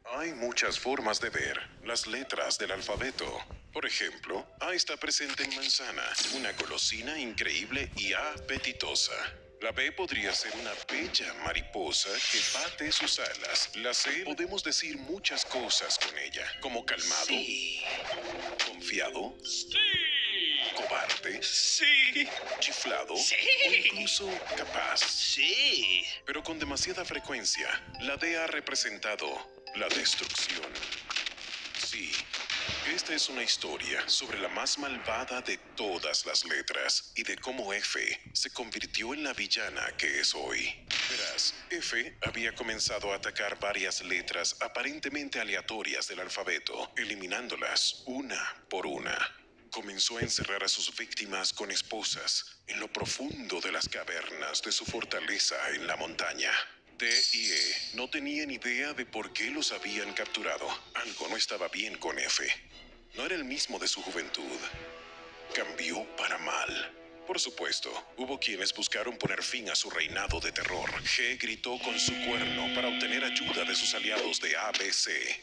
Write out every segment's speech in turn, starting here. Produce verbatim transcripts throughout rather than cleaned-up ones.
Hay muchas formas de ver las letras del alfabeto. Por ejemplo, A está presente en manzana, una golosina increíble y apetitosa. La B podría ser una bella mariposa que bate sus alas. La C podemos decir muchas cosas con ella, como calmado, Sí. confiado, Sí. cobarde, Sí. chiflado Sí. o incluso capaz. Sí. Pero con demasiada frecuencia, la D ha representado la destrucción. Sí, esta es una historia sobre la más malvada de todas las letras y de cómo F se convirtió en la villana que es hoy. Verás, F había comenzado a atacar varias letras aparentemente aleatorias del alfabeto, eliminándolas una por una. Comenzó a encerrar a sus víctimas con esposas en lo profundo de las cavernas de su fortaleza en la montaña. D y E no tenían idea de por qué los habían capturado. Algo no estaba bien con F. No era el mismo de su juventud. Cambió para mal. Por supuesto, hubo quienes buscaron poner fin a su reinado de terror. G gritó con su cuerno para obtener ayuda de sus aliados de A B C.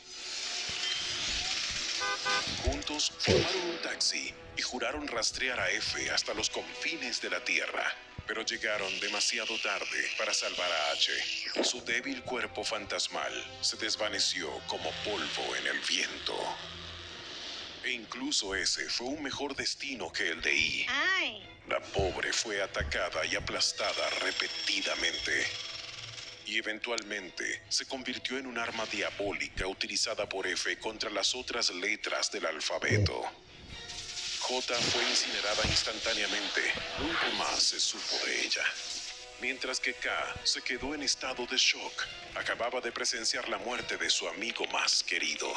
Juntos formaron un taxi y juraron rastrear a F hasta los confines de la Tierra. Pero llegaron demasiado tarde para salvar a H. Su débil cuerpo fantasmal se desvaneció como polvo en el viento. E incluso ese fue un mejor destino que el de I. Ay. La pobre fue atacada y aplastada repetidamente. Y eventualmente se convirtió en un arma diabólica utilizada por F contra las otras letras del alfabeto. J fue incinerada instantáneamente. Nunca más se supo de ella. Mientras que K se quedó en estado de shock. Acababa de presenciar la muerte de su amigo más querido.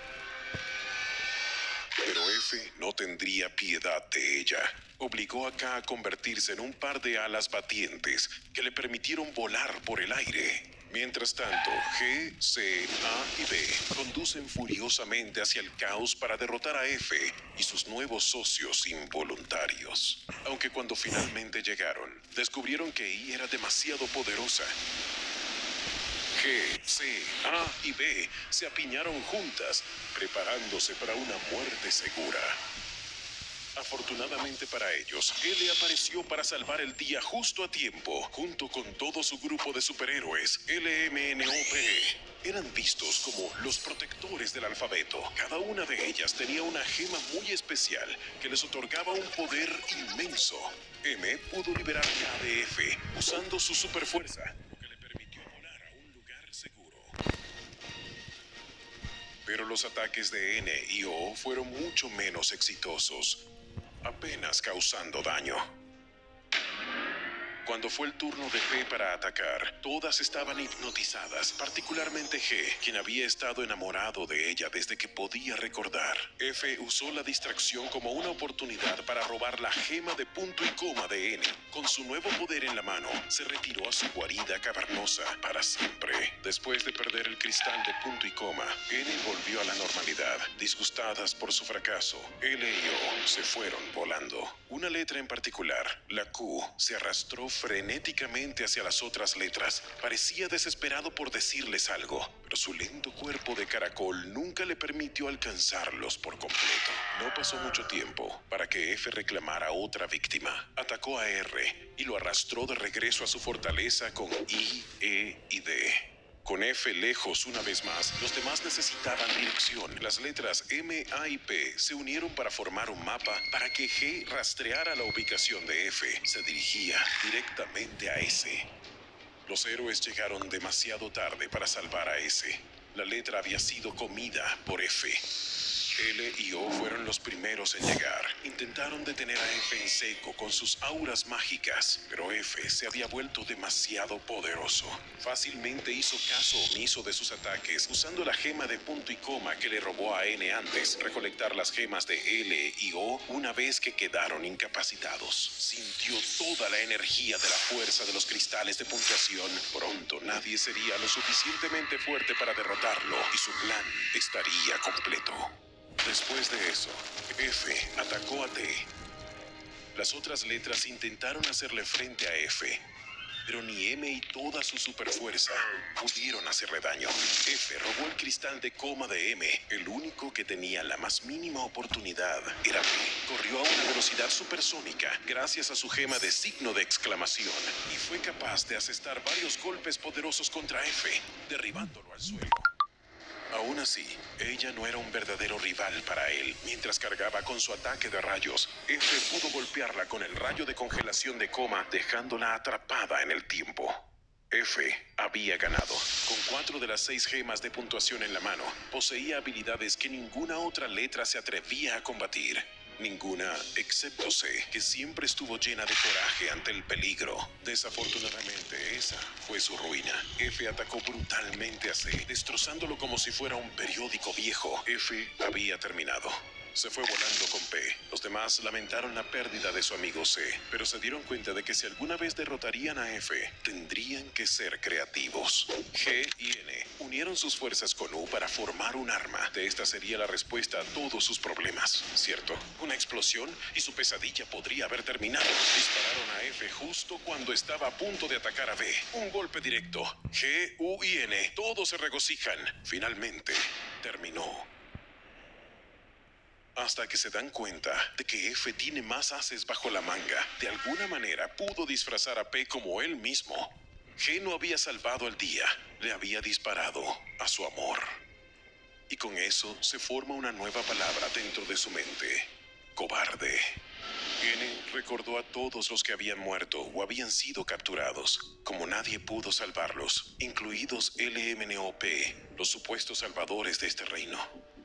Pero F no tendría piedad de ella. Obligó a K a convertirse en un par de alas batientes que le permitieron volar por el aire. Mientras tanto, G, C, A y B conducen furiosamente hacia el caos para derrotar a F y sus nuevos socios involuntarios. Aunque cuando finalmente llegaron, descubrieron que I era demasiado poderosa. G, C, A y B se apiñaron juntas, preparándose para una muerte segura. Afortunadamente para ellos, L apareció para salvar el día justo a tiempo, junto con todo su grupo de superhéroes, L M N O P. Eran vistos como los protectores del alfabeto. Cada una de ellas tenía una gema muy especial que les otorgaba un poder inmenso. M pudo liberar a D F usando su superfuerza, lo que le permitió volar a un lugar seguro. Pero los ataques de N y O fueron mucho menos exitosos, apenas causando daño. Cuando fue el turno de P para atacar, todas estaban hipnotizadas, particularmente G, quien había estado enamorado de ella desde que podía recordar. F usó la distracción como una oportunidad para robar la gema de punto y coma de N. Con su nuevo poder en la mano, se retiró a su guarida cavernosa para siempre. Después de perder el cristal de punto y coma, N volvió a la normalidad. Disgustadas por su fracaso, L y O se fueron volando. Una letra en particular, la Q, se arrastró frenéticamente hacia las otras letras. Parecía desesperado por decirles algo, pero su lento cuerpo de caracol nunca le permitió alcanzarlos por completo. No pasó mucho tiempo para que F reclamara otra víctima. Atacó a R y lo arrastró de regreso a su fortaleza con I, E y D. Con F lejos una vez más, los demás necesitaban dirección. Las letras M, A y P se unieron para formar un mapa para que G rastreara la ubicación de F. Se dirigía directamente a S. Los héroes llegaron demasiado tarde para salvar a S. La letra había sido comida por F. L y O fueron los primeros en llegar. Intentaron detener a F en seco con sus auras mágicas, pero F se había vuelto demasiado poderoso. Fácilmente hizo caso omiso de sus ataques, usando la gema de punto y coma que le robó a N antes, recolectar las gemas de L y O una vez que quedaron incapacitados. Sintió toda la energía de la fuerza de los cristales de puntuación. Pronto nadie sería lo suficientemente fuerte para derrotarlo y su plan estaría completo. Después de eso, F atacó a T. Las otras letras intentaron hacerle frente a F, pero ni M y toda su superfuerza pudieron hacerle daño. F robó el cristal de coma de M. El único que tenía la más mínima oportunidad era P. Corrió a una velocidad supersónica gracias a su gema de signo de exclamación y fue capaz de asestar varios golpes poderosos contra F, derribándolo al suelo. Aún así, ella no era un verdadero rival para él. Mientras cargaba con su ataque de rayos, F pudo golpearla con el rayo de congelación de coma, dejándola atrapada en el tiempo. F había ganado. Con cuatro de las seis gemas de puntuación en la mano, poseía habilidades que ninguna otra letra se atrevía a combatir. Ninguna, excepto C, que siempre estuvo llena de coraje ante el peligro. Desafortunadamente, esa fue su ruina. F atacó brutalmente a C, destrozándolo como si fuera un periódico viejo. F había terminado. Se fue volando con P. Los demás lamentaron la pérdida de su amigo C, pero se dieron cuenta de que si alguna vez derrotarían a F, tendrían que ser creativos. G y N unieron sus fuerzas con U para formar un arma. De esta sería la respuesta a todos sus problemas, ¿cierto? Una explosión y su pesadilla podría haber terminado. Dispararon a F justo cuando estaba a punto de atacar a B. Un golpe directo. G, U y N, todos se regocijan. Finalmente, terminó. Hasta que se dan cuenta de que F tiene más ases bajo la manga. De alguna manera pudo disfrazar a P como él mismo. G no había salvado el día, le había disparado a su amor. Y con eso se forma una nueva palabra dentro de su mente: cobarde. N recordó a todos los que habían muerto o habían sido capturados. Como nadie pudo salvarlos, incluidos L M N O P, los supuestos salvadores de este reino.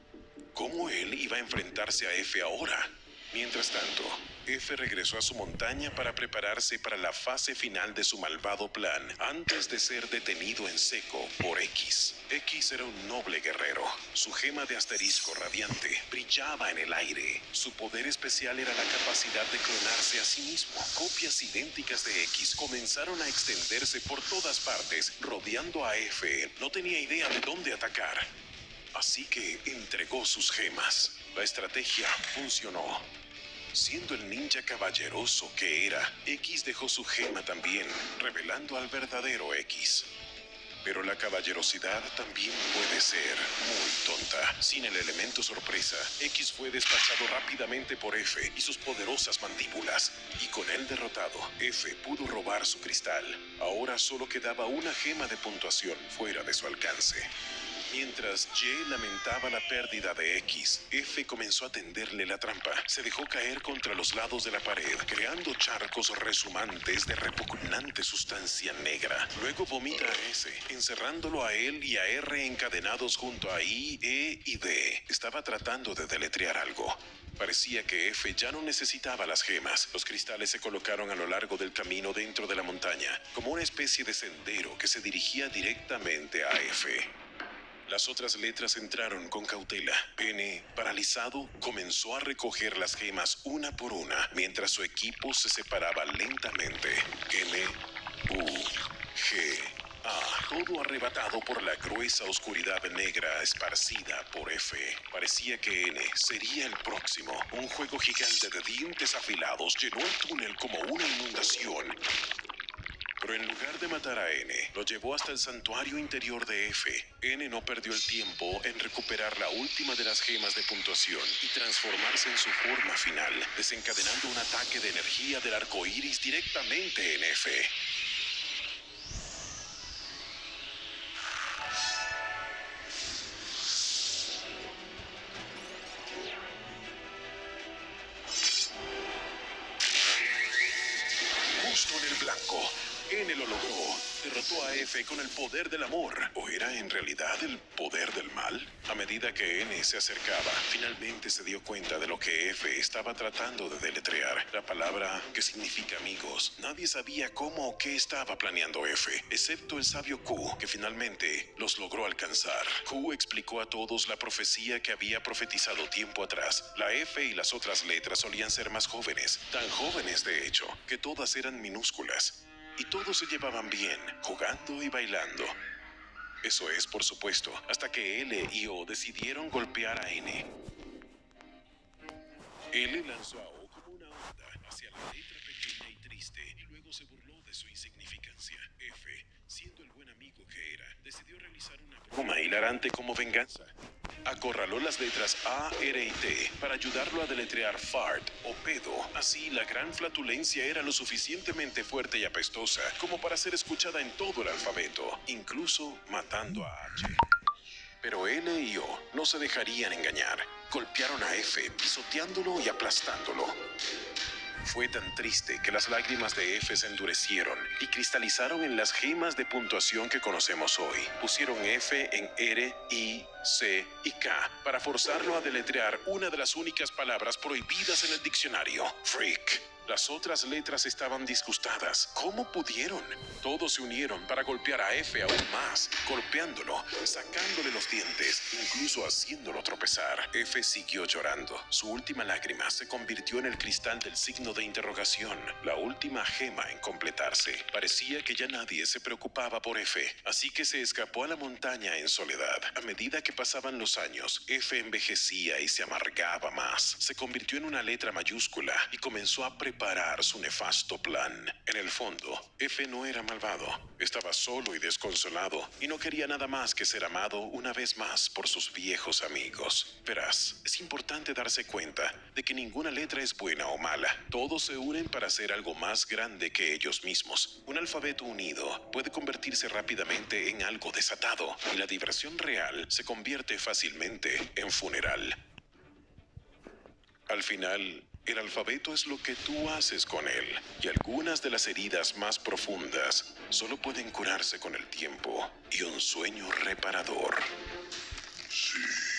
¿Cómo él iba a enfrentarse a F ahora? Mientras tanto, F regresó a su montaña para prepararse para la fase final de su malvado plan, antes de ser detenido en seco por X. X era un noble guerrero. Su gema de asterisco radiante brillaba en el aire. Su poder especial era la capacidad de clonarse a sí mismo. Copias idénticas de X comenzaron a extenderse por todas partes, rodeando a F. No tenía idea de dónde atacar. Así que entregó sus gemas. La estrategia funcionó. Siendo el ninja caballeroso que era, X dejó su gema también, revelando al verdadero X. Pero la caballerosidad también puede ser muy tonta. Sin el elemento sorpresa, X fue despachado rápidamente por F y sus poderosas mandíbulas. Y con él derrotado, F pudo robar su cristal. Ahora solo quedaba una gema de puntuación fuera de su alcance. Mientras Y lamentaba la pérdida de X, F comenzó a tenderle la trampa. Se dejó caer contra los lados de la pared, creando charcos resumantes de repugnante sustancia negra. Luego vomita a S, encerrándolo a él y a R encadenados junto a I, E y D. Estaba tratando de deletrear algo. Parecía que F ya no necesitaba las gemas. Los cristales se colocaron a lo largo del camino dentro de la montaña, como una especie de sendero que se dirigía directamente a F. Las otras letras entraron con cautela. N, paralizado, comenzó a recoger las gemas una por una, mientras su equipo se separaba lentamente. M, U, G, A, todo arrebatado por la gruesa oscuridad negra esparcida por F. Parecía que N sería el próximo. Un juego gigante de dientes afilados llenó el túnel como una inundación. Pero en lugar de matar a N, lo llevó hasta el santuario interior de F. N no perdió el tiempo en recuperar la última de las gemas de puntuación y transformarse en su forma final, desencadenando un ataque de energía del arco iris directamente en F. Justo en el blanco. N lo logró. Derrotó a F con el poder del amor. ¿O era en realidad el poder del mal? A medida que N se acercaba, finalmente se dio cuenta de lo que F estaba tratando de deletrear. La palabra que significa amigos. Nadie sabía cómo o qué estaba planeando F, excepto el sabio Q, que finalmente los logró alcanzar. Q explicó a todos la profecía que había profetizado tiempo atrás. La F y las otras letras solían ser más jóvenes, tan jóvenes de hecho, que todas eran minúsculas. Y todos se llevaban bien, jugando y bailando. Eso es, por supuesto, hasta que L y O decidieron golpear a N. L lanzó a O como una onda hacia la letra pequeña y triste, y luego se burló de de su insignificancia, F, siendo el buen amigo que era, decidió realizar una broma hilarante como venganza. Acorraló las letras A, R y T para ayudarlo a deletrear fart o pedo. Así, la gran flatulencia era lo suficientemente fuerte y apestosa como para ser escuchada en todo el alfabeto, incluso matando a H. Pero L y O no se dejarían engañar. Golpearon a F, pisoteándolo y aplastándolo. Fue tan triste que las lágrimas de F se endurecieron y cristalizaron en las gemas de puntuación que conocemos hoy. Pusieron F en R, I, C y K para forzarlo a deletrear una de las únicas palabras prohibidas en el diccionario: freak. Las otras letras estaban disgustadas. ¿Cómo pudieron? Todos se unieron para golpear a F aún más, golpeándolo, sacándole los dientes, incluso haciéndolo tropezar. F siguió llorando. Su última lágrima se convirtió en el cristal del signo de interrogación, la última gema en completarse. Parecía que ya nadie se preocupaba por F, así que se escapó a la montaña en soledad. A medida que pasaban los años, F envejecía y se amargaba más. Se convirtió en una letra mayúscula y comenzó a preparar Preparar su nefasto plan. En el fondo, F no era malvado. Estaba solo y desconsolado y no quería nada más que ser amado una vez más por sus viejos amigos. Verás, es importante darse cuenta de que ninguna letra es buena o mala. Todos se unen para hacer algo más grande que ellos mismos. Un alfabeto unido puede convertirse rápidamente en algo desatado y la diversión real se convierte fácilmente en funeral. Al final, el alfabeto es lo que tú haces con él, y algunas de las heridas más profundas solo pueden curarse con el tiempo y un sueño reparador. Sí.